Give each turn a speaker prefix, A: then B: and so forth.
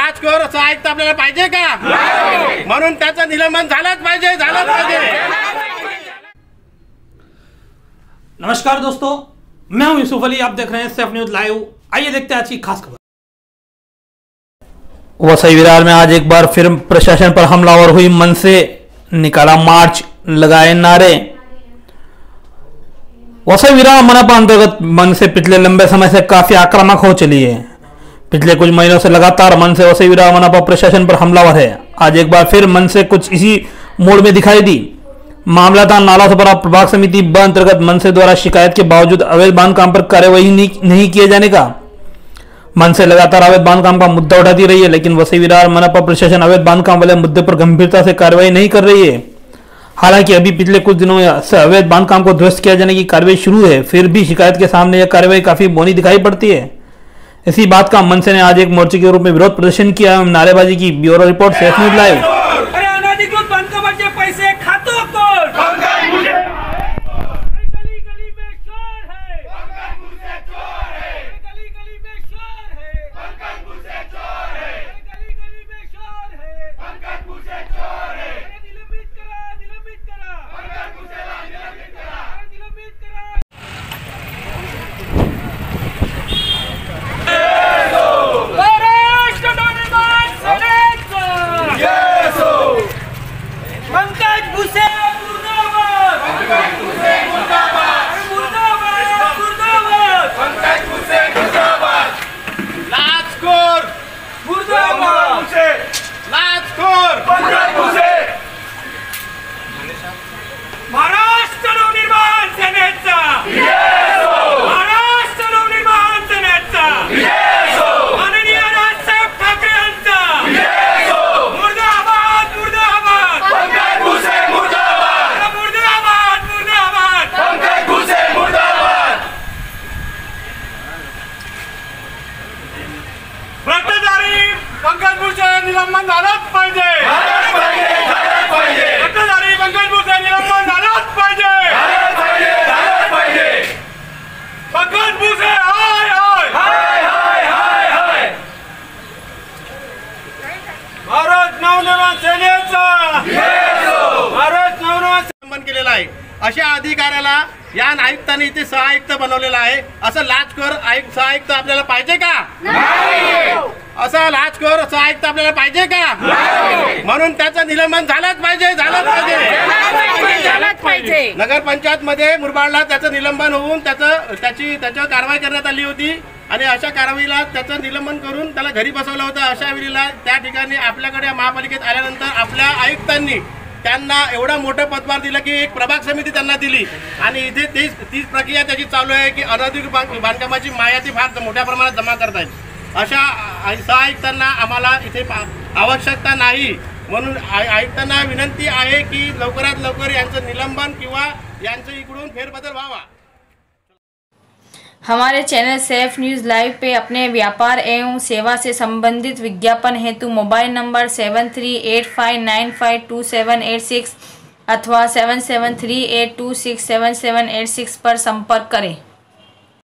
A: लाचखोर असं आयुक्त आपल्याला पाहिजे का? म्हणून त्याचं निलंबन झालंच पाहिजे, झालंच पाहिजे।
B: नमस्कार दोस्तों, मैं हूं यूसुफ अली, आप देख रहे हैं सेफ न्यूज लाइव। आइए देखते हैं आज की खास खबर। वसई विरार में आज एक बार फिर प्रशासन पर हमलावर हुई मनसे, निकाला मार्च, लगाए नारे। वसई विरार मनपा अंतर्गत मनसे पिछले लंबे समय से काफी आक्रामक हो चली है। पिछले कुछ महीनों से लगातार मनसे वसई विरार मनपा प्रशासन पर हमलावर है। आज एक बार फिर मनसे कुछ इसी मोड में दिखाई दी। मामला था नालासोपारा प्रभाग समिति ब अंतर्गत मनसे द्वारा शिकायत के बावजूद अवैध बांधकाम पर कार्यवाही नहीं किए जाने का। मनसे लगातार अवैध बांधकाम का मुद्दा उठाती रही है, लेकिन वसई विरार मनपा प्रशासन अवैध बांधकाम वाले मुद्दे पर गंभीरता से कार्रवाई नहीं कर रही है। हालांकि अभी पिछले कुछ दिनों से अवैध बांधकाम को ध्वस्त किया जाने की कार्रवाई शुरू है, फिर भी शिकायत के सामने यह कार्रवाई काफी बौनी दिखाई पड़ती है। इसी बात का मनसे ने आज एक मोर्चे के रूप में विरोध प्रदर्शन किया एवं नारेबाजी की। Bureau report Safe News Live.
C: Maharashtra Navnirman सेनेचा महाराष्ट्र नवनिर्माण सेनेचा माननीय राजसाहेब ठाकरे यांचा मुर्दाबाद मुर्दाबाद पंकज भुसे मुर्दाबाद मुर्दाबाद मुर्दाबाद पंकज भुसे मुर्दाबाद। भ्रष्टाचारी पंकज भुसे निलंबन झालंच पाहिजे, भ्रष्टाचारी पंकज भुसे निलंबन झालंच पाहिजे, पंकज भुसे हाय हाय हाय हाय हाय हाय। भारत नवनिर्माण सेनेचा भारत नवनिर्माण
A: निलंबन केलेलं आहे। अशा अधिकाऱ्याला या आयुक्तांनी इथे सहायुक्त बनवलेला आहे। असं लाचखोर सहायुक्त आपल्याला पाहिजे का? असा लाचखोर सहायुक्त आपल्याला पाहिजे का? म्हणून त्याचं निलंबन झालंच पाहिजे, झालंच पाहिजे। नगर पंचायत मध्ये मुरबाडला त्याचं निलंबन होऊन त्याच्यावर कारवाई करण्यात आली होती आणि अशा कारवाईला त्याचं निलंबन करून त्याला घरी बसवलं होतं। अशा वेळेला त्या ठिकाणी आपल्याकडे महापालिकेत आल्यानंतर आपल्या आयुक्तांनी त्यांना एवढं मोठं पदभार दिलं की एक प्रभाग समिती त्यांना दिली आणि इथे तीच प्रक्रिया त्याची चालू आहे की अनधिकृत बांधकामाची माहिती फार मोठ्या प्रमाणात जमा करतायत। अशा सहायुक्तांना आम्हाला इथे आवश्यकता नाही, म्हणून आयुक्तांना विनंती आहे की लवकरात लवकर यांचं निलंबन किंवा यांचं इकडून फेरबदल व्हावा।
D: हमारे चैनल सेफ न्यूज़ लाइव पे अपने व्यापार एवं सेवा से संबंधित विज्ञापन हेतु मोबाइल नंबर 7385952786 अथवा 7738267786 पर संपर्क करें।